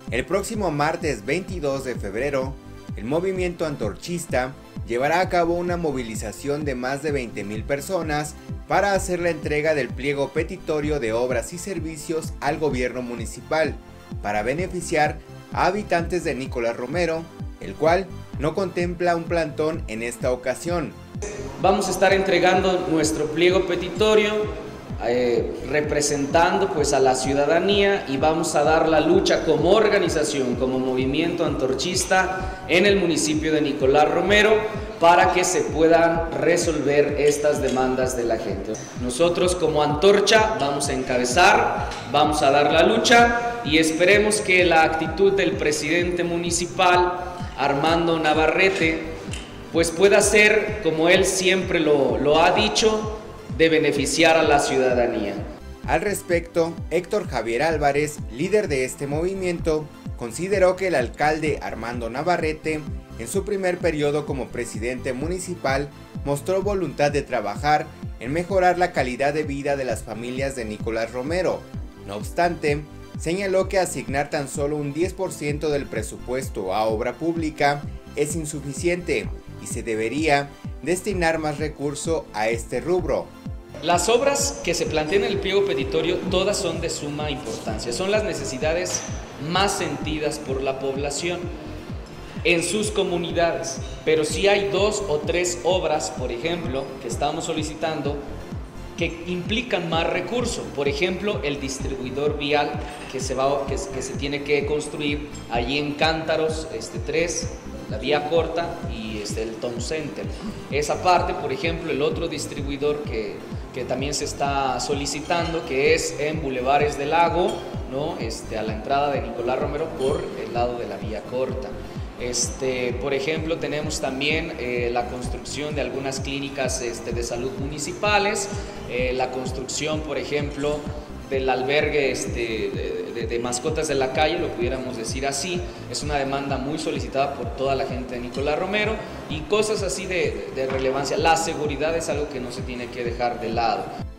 El próximo martes 22 de febrero, el movimiento antorchista llevará a cabo una movilización de más de 20,000 personas para hacer la entrega del pliego petitorio de obras y servicios al gobierno municipal para beneficiar a habitantes de Nicolás Romero, el cual no contempla un plantón en esta ocasión. Vamos a estar entregando nuestro pliego petitorio representando pues a la ciudadanía, y vamos a dar la lucha como organización, como movimiento antorchista en el municipio de Nicolás Romero para que se puedan resolver estas demandas de la gente. Nosotros como Antorcha vamos a encabezar, vamos a dar la lucha y esperemos que la actitud del presidente municipal, Armando Navarrete, pues pueda ser, como él siempre lo ha dicho, de beneficiar a la ciudadanía. Al respecto, Héctor Javier Álvarez, líder de este movimiento, consideró que el alcalde Armando Navarrete, en su primer periodo como presidente municipal, mostró voluntad de trabajar en mejorar la calidad de vida de las familias de Nicolás Romero. No obstante, señaló que asignar tan solo un 10% del presupuesto a obra pública es insuficiente y se debería destinar más recurso a este rubro. Las obras que se plantean en el pliego petitorio todas son de suma importancia, son las necesidades más sentidas por la población en sus comunidades, pero sí hay 2 o 3 obras, por ejemplo, que estamos solicitando que implican más recursos. Por ejemplo, el distribuidor vial que se tiene que construir allí en Cántaros 3, la vía corta, y el Town Center. Esa parte, por ejemplo, el otro distribuidor que también se está solicitando, que es en Bulevares del Lago, ¿no? A la entrada de Nicolás Romero por el lado de la vía corta. Por ejemplo, tenemos también la construcción de algunas clínicas de salud municipales, la construcción, por ejemplo, del albergue de mascotas de la calle, lo pudiéramos decir así. Es una demanda muy solicitada por toda la gente de Nicolás Romero, y cosas así de relevancia. La seguridad es algo que no se tiene que dejar de lado.